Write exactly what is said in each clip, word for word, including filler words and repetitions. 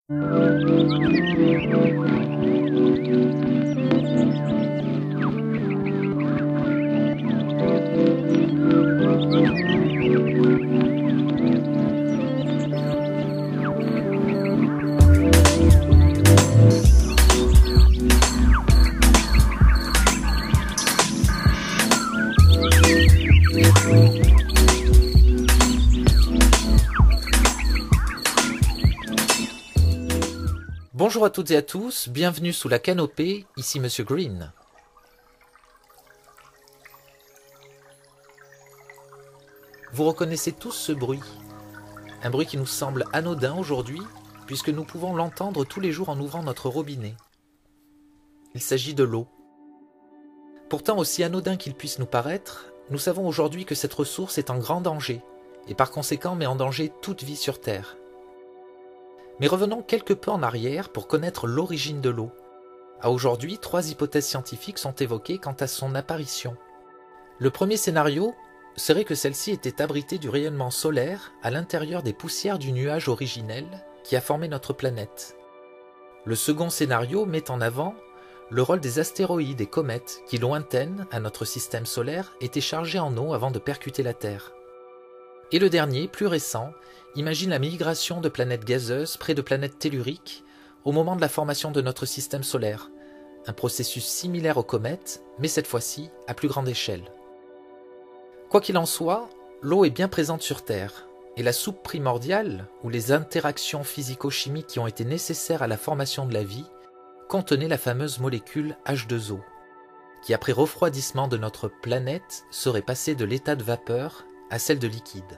Bonjour à toutes et à tous, bienvenue sous la canopée, ici Monsieur Green. Vous reconnaissez tous ce bruit, un bruit qui nous semble anodin aujourd'hui, puisque nous pouvons l'entendre tous les jours en ouvrant notre robinet. Il s'agit de l'eau. Pourtant, aussi anodin qu'il puisse nous paraître, nous savons aujourd'hui que cette ressource est en grand danger, et par conséquent met en danger toute vie sur Terre. Mais revenons quelque peu en arrière pour connaître l'origine de l'eau. À aujourd'hui, trois hypothèses scientifiques sont évoquées quant à son apparition. Le premier scénario serait que celle-ci était abritée du rayonnement solaire à l'intérieur des poussières du nuage originel qui a formé notre planète. Le second scénario met en avant le rôle des astéroïdes et comètes qui, lointaines à notre système solaire, étaient chargés en eau avant de percuter la Terre. Et le dernier, plus récent, imagine la migration de planètes gazeuses près de planètes telluriques au moment de la formation de notre système solaire, un processus similaire aux comètes, mais cette fois-ci à plus grande échelle. Quoi qu'il en soit, l'eau est bien présente sur Terre, et la soupe primordiale, ou les interactions physico-chimiques qui ont été nécessaires à la formation de la vie, contenait la fameuse molécule H deux O, qui après refroidissement de notre planète serait passée de l'état de vapeur à celle de liquide.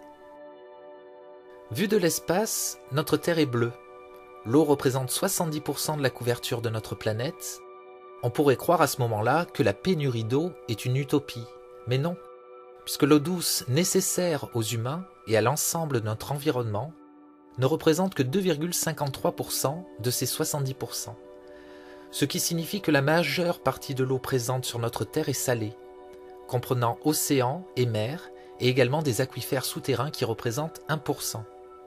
Vu de l'espace, notre Terre est bleue. L'eau représente soixante-dix pour cent de la couverture de notre planète. On pourrait croire à ce moment-là que la pénurie d'eau est une utopie, mais non, puisque l'eau douce nécessaire aux humains et à l'ensemble de notre environnement ne représente que deux virgule cinquante-trois pour cent de ces soixante-dix pour cent. Ce qui signifie que la majeure partie de l'eau présente sur notre Terre est salée, comprenant océans et mers, et également des aquifères souterrains qui représentent un pour cent.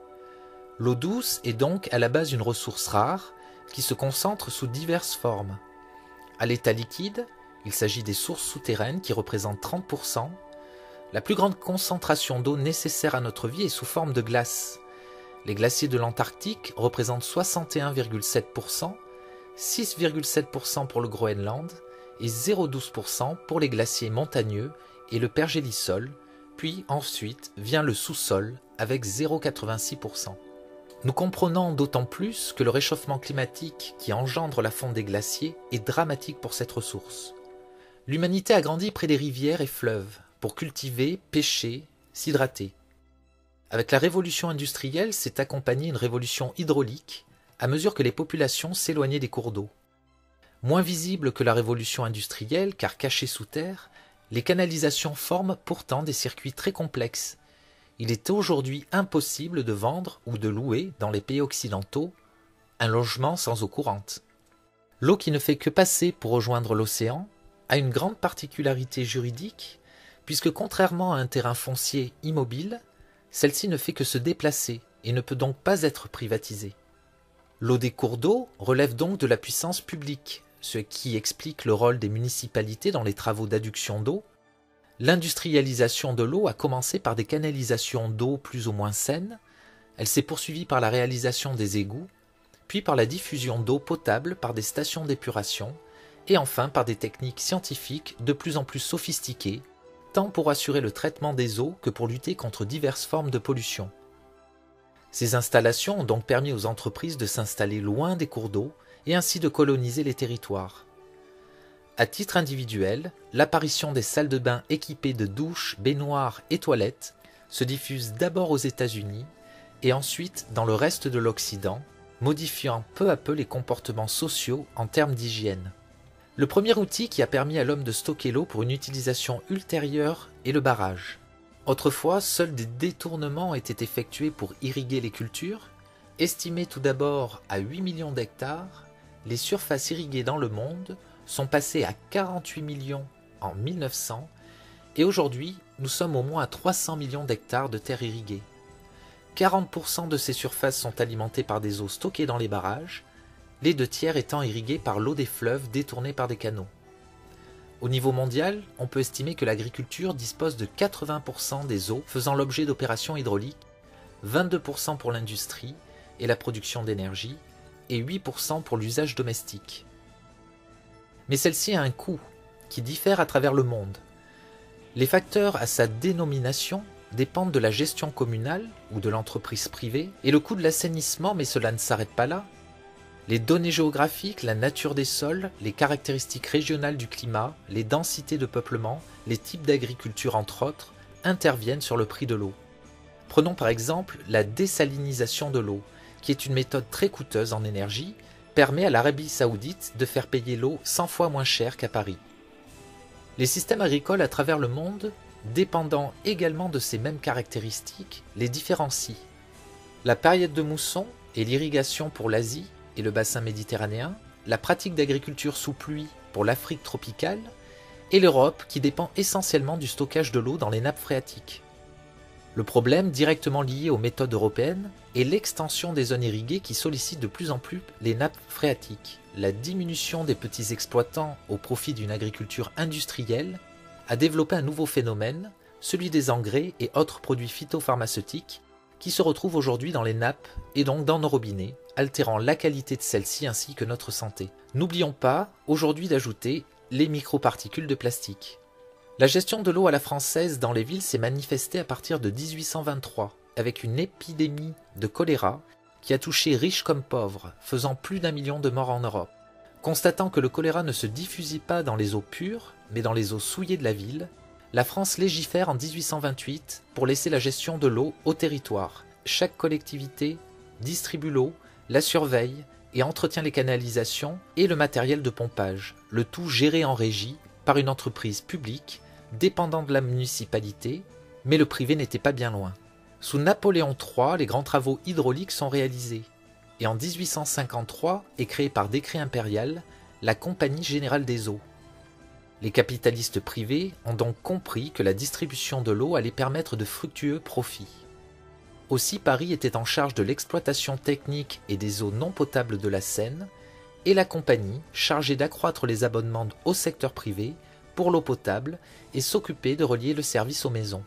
L'eau douce est donc à la base une ressource rare qui se concentre sous diverses formes. À l'état liquide, il s'agit des sources souterraines qui représentent trente pour cent. La plus grande concentration d'eau nécessaire à notre vie est sous forme de glace. Les glaciers de l'Antarctique représentent soixante et un virgule sept pour cent, six virgule sept pour cent pour le Groenland et zéro virgule douze pour cent pour les glaciers montagneux et le pergélisol, puis ensuite vient le sous-sol avec zéro virgule quatre-vingt-six pour cent. Nous comprenons d'autant plus que le réchauffement climatique qui engendre la fonte des glaciers est dramatique pour cette ressource. L'humanité a grandi près des rivières et fleuves pour cultiver, pêcher, s'hydrater. Avec la révolution industrielle s'est accompagnée une révolution hydraulique à mesure que les populations s'éloignaient des cours d'eau. Moins visible que la révolution industrielle car cachée sous terre, les canalisations forment pourtant des circuits très complexes. Il est aujourd'hui impossible de vendre ou de louer, dans les pays occidentaux, un logement sans eau courante. L'eau qui ne fait que passer pour rejoindre l'océan a une grande particularité juridique, puisque contrairement à un terrain foncier immobile, celle-ci ne fait que se déplacer et ne peut donc pas être privatisée. L'eau des cours d'eau relève donc de la puissance publique, ce qui explique le rôle des municipalités dans les travaux d'adduction d'eau. L'industrialisation de l'eau a commencé par des canalisations d'eau plus ou moins saines, elle s'est poursuivie par la réalisation des égouts, puis par la diffusion d'eau potable par des stations d'épuration, et enfin par des techniques scientifiques de plus en plus sophistiquées, tant pour assurer le traitement des eaux que pour lutter contre diverses formes de pollution. Ces installations ont donc permis aux entreprises de s'installer loin des cours d'eau et ainsi de coloniser les territoires. À titre individuel, l'apparition des salles de bain équipées de douches, baignoires et toilettes se diffuse d'abord aux États-Unis et ensuite dans le reste de l'Occident, modifiant peu à peu les comportements sociaux en termes d'hygiène. Le premier outil qui a permis à l'homme de stocker l'eau pour une utilisation ultérieure est le barrage. Autrefois, seuls des détournements étaient effectués pour irriguer les cultures. Estimés tout d'abord à huit millions d'hectares, les surfaces irriguées dans le monde sont passées à quarante-huit millions en mille neuf cents et aujourd'hui nous sommes au moins à trois cents millions d'hectares de terres irriguées. quarante pour cent de ces surfaces sont alimentées par des eaux stockées dans les barrages, les deux tiers étant irrigués par l'eau des fleuves détournée par des canaux. Au niveau mondial, on peut estimer que l'agriculture dispose de quatre-vingts pour cent des eaux faisant l'objet d'opérations hydrauliques, vingt-deux pour cent pour l'industrie et la production d'énergie, et huit pour cent pour l'usage domestique. Mais celle-ci a un coût qui diffère à travers le monde. Les facteurs à sa dénomination dépendent de la gestion communale ou de l'entreprise privée et le coût de l'assainissement, mais cela ne s'arrête pas là. Les données géographiques, la nature des sols, les caractéristiques régionales du climat, les densités de peuplement, les types d'agriculture entre autres, interviennent sur le prix de l'eau. Prenons par exemple la désalinisation de l'eau, qui est une méthode très coûteuse en énergie, permet à l'Arabie Saoudite de faire payer l'eau cent fois moins cher qu'à Paris. Les systèmes agricoles à travers le monde, dépendant également de ces mêmes caractéristiques, les différencient. La période de mousson et l'irrigation pour l'Asie et le bassin méditerranéen, la pratique d'agriculture sous pluie pour l'Afrique tropicale, et l'Europe qui dépend essentiellement du stockage de l'eau dans les nappes phréatiques. Le problème directement lié aux méthodes européennes est l'extension des zones irriguées qui sollicitent de plus en plus les nappes phréatiques. La diminution des petits exploitants au profit d'une agriculture industrielle a développé un nouveau phénomène, celui des engrais et autres produits phytopharmaceutiques qui se retrouvent aujourd'hui dans les nappes et donc dans nos robinets, altérant la qualité de celles-ci ainsi que notre santé. N'oublions pas aujourd'hui d'ajouter les microparticules de plastique. La gestion de l'eau à la française dans les villes s'est manifestée à partir de dix-huit cent vingt-trois, avec une épidémie de choléra qui a touché riches comme pauvres, faisant plus d'un million de morts en Europe. Constatant que le choléra ne se diffusait pas dans les eaux pures, mais dans les eaux souillées de la ville, la France légifère en dix-huit cent vingt-huit pour laisser la gestion de l'eau au territoire. Chaque collectivité distribue l'eau, la surveille et entretient les canalisations et le matériel de pompage, le tout géré en régie par une entreprise publique dépendant de la municipalité, mais le privé n'était pas bien loin. Sous Napoléon trois, les grands travaux hydrauliques sont réalisés, et en dix-huit cent cinquante-trois est créée par décret impérial la Compagnie Générale des Eaux. Les capitalistes privés ont donc compris que la distribution de l'eau allait permettre de fructueux profits. Aussi Paris était en charge de l'exploitation technique et des eaux non potables de la Seine, et la compagnie chargée d'accroître les abonnements au secteur privé pour l'eau potable et s'occuper de relier le service aux maisons.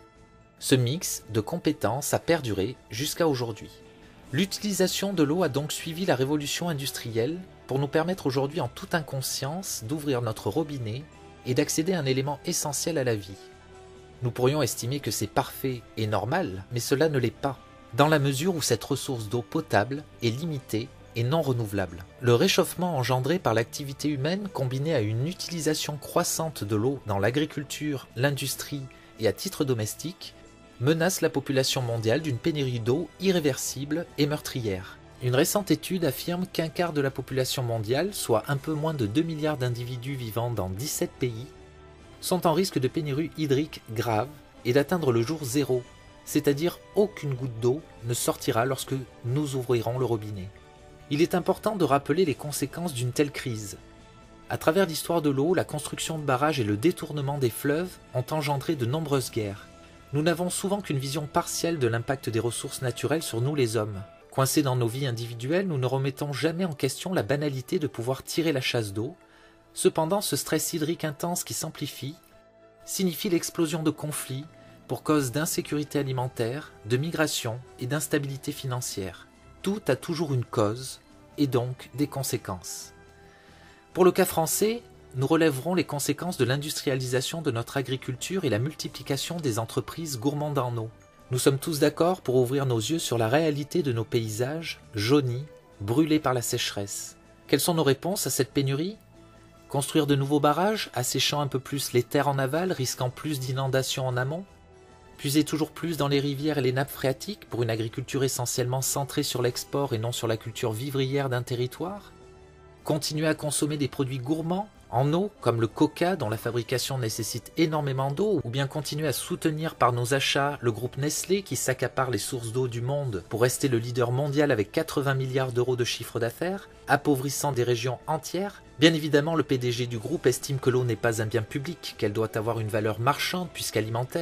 Ce mix de compétences a perduré jusqu'à aujourd'hui. L'utilisation de l'eau a donc suivi la révolution industrielle pour nous permettre aujourd'hui en toute inconscience d'ouvrir notre robinet et d'accéder à un élément essentiel à la vie. Nous pourrions estimer que c'est parfait et normal, mais cela ne l'est pas, dans la mesure où cette ressource d'eau potable est limitée et non renouvelable. Le réchauffement engendré par l'activité humaine combiné à une utilisation croissante de l'eau dans l'agriculture, l'industrie et à titre domestique menace la population mondiale d'une pénurie d'eau irréversible et meurtrière. Une récente étude affirme qu'un quart de la population mondiale, soit un peu moins de deux milliards d'individus vivant dans dix-sept pays, sont en risque de pénurie hydrique grave et d'atteindre le jour zéro, c'est-à-dire aucune goutte d'eau ne sortira lorsque nous ouvrirons le robinet. Il est important de rappeler les conséquences d'une telle crise. À travers l'histoire de l'eau, la construction de barrages et le détournement des fleuves ont engendré de nombreuses guerres. Nous n'avons souvent qu'une vision partielle de l'impact des ressources naturelles sur nous les hommes. Coincés dans nos vies individuelles, nous ne remettons jamais en question la banalité de pouvoir tirer la chasse d'eau. Cependant, ce stress hydrique intense qui s'amplifie signifie l'explosion de conflits pour cause d'insécurité alimentaire, de migration et d'instabilité financière. Tout a toujours une cause et donc des conséquences. Pour le cas français, nous relèverons les conséquences de l'industrialisation de notre agriculture et la multiplication des entreprises gourmandes en eau. Nous sommes tous d'accord pour ouvrir nos yeux sur la réalité de nos paysages jaunis, brûlés par la sécheresse. Quelles sont nos réponses à cette pénurie ? Construire de nouveaux barrages, asséchant un peu plus les terres en aval, risquant plus d'inondations en amont ? Puiser toujours plus dans les rivières et les nappes phréatiques pour une agriculture essentiellement centrée sur l'export et non sur la culture vivrière d'un territoire ? Continuer à consommer des produits gourmands, en eau, comme le coca dont la fabrication nécessite énormément d'eau, ou bien continuer à soutenir par nos achats le groupe Nestlé qui s'accapare les sources d'eau du monde pour rester le leader mondial avec quatre-vingts milliards d'euros de chiffre d'affaires, appauvrissant des régions entières ? Bien évidemment, le P D G du groupe estime que l'eau n'est pas un bien public, qu'elle doit avoir une valeur marchande puisqu'alimentaire.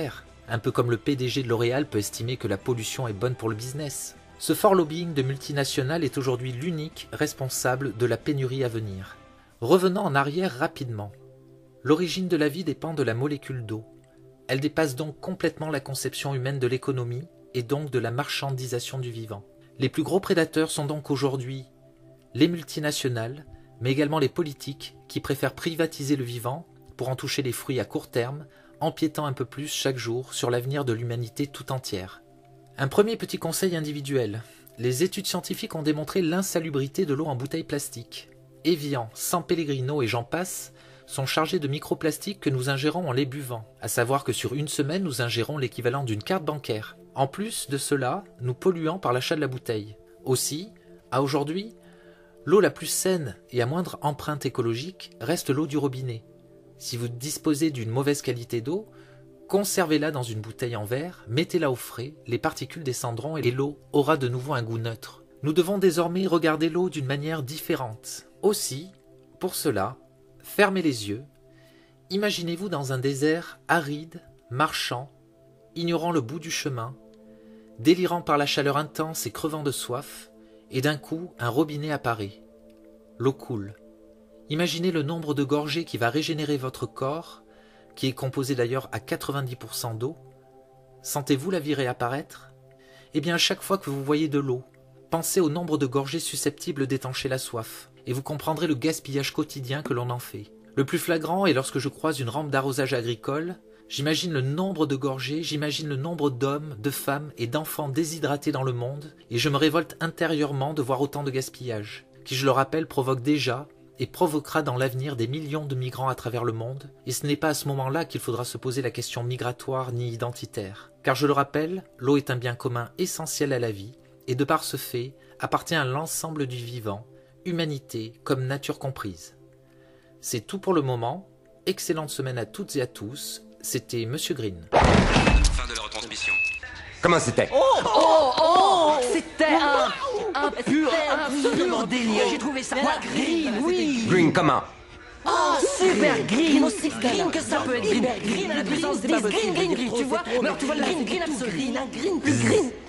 un peu comme le P D G de L'Oréal peut estimer que la pollution est bonne pour le business. Ce fort lobbying de multinationales est aujourd'hui l'unique responsable de la pénurie à venir. Revenons en arrière rapidement. L'origine de la vie dépend de la molécule d'eau. Elle dépasse donc complètement la conception humaine de l'économie et donc de la marchandisation du vivant. Les plus gros prédateurs sont donc aujourd'hui les multinationales, mais également les politiques qui préfèrent privatiser le vivant pour en toucher les fruits à court terme, empiétant un peu plus chaque jour sur l'avenir de l'humanité tout entière. Un premier petit conseil individuel. Les études scientifiques ont démontré l'insalubrité de l'eau en bouteille plastique. Evian, San Pellegrino et j'en passe sont chargés de microplastiques que nous ingérons en les buvant, à savoir que sur une semaine nous ingérons l'équivalent d'une carte bancaire. En plus de cela, nous polluons par l'achat de la bouteille. Aussi, à aujourd'hui, l'eau la plus saine et à moindre empreinte écologique reste l'eau du robinet. Si vous disposez d'une mauvaise qualité d'eau, conservez-la dans une bouteille en verre, mettez-la au frais, les particules descendront et l'eau aura de nouveau un goût neutre. Nous devons désormais regarder l'eau d'une manière différente. Aussi, pour cela, fermez les yeux. Imaginez-vous dans un désert aride, marchant, ignorant le bout du chemin, délirant par la chaleur intense et crevant de soif, et d'un coup, un robinet apparaît. L'eau coule. Imaginez le nombre de gorgées qui va régénérer votre corps, qui est composé d'ailleurs à quatre-vingt-dix pour cent d'eau. Sentez-vous la vie réapparaître? Eh bien, à chaque fois que vous voyez de l'eau, pensez au nombre de gorgées susceptibles d'étancher la soif, et vous comprendrez le gaspillage quotidien que l'on en fait. Le plus flagrant est lorsque je croise une rampe d'arrosage agricole, j'imagine le nombre de gorgées, j'imagine le nombre d'hommes, de femmes et d'enfants déshydratés dans le monde, et je me révolte intérieurement de voir autant de gaspillage, qui, je le rappelle, provoque déjà et provoquera dans l'avenir des millions de migrants à travers le monde, et ce n'est pas à ce moment-là qu'il faudra se poser la question migratoire ni identitaire. Car je le rappelle, l'eau est un bien commun essentiel à la vie, et de par ce fait, appartient à l'ensemble du vivant, humanité comme nature comprise. C'est tout pour le moment, excellente semaine à toutes et à tous, c'était Monsieur Green. Fin de la retransmission. Comment c'était? Oh, oh, oh, c'était un, un pur, absolument délire. J'ai trouvé ça moi, green, oui. Green comment? Oh, super green, aussi green que ça peut être green. Green à la puissance des babes. Green, green, green, tu vois. Mais alors tu vois le green, green absolu. Un green plus green.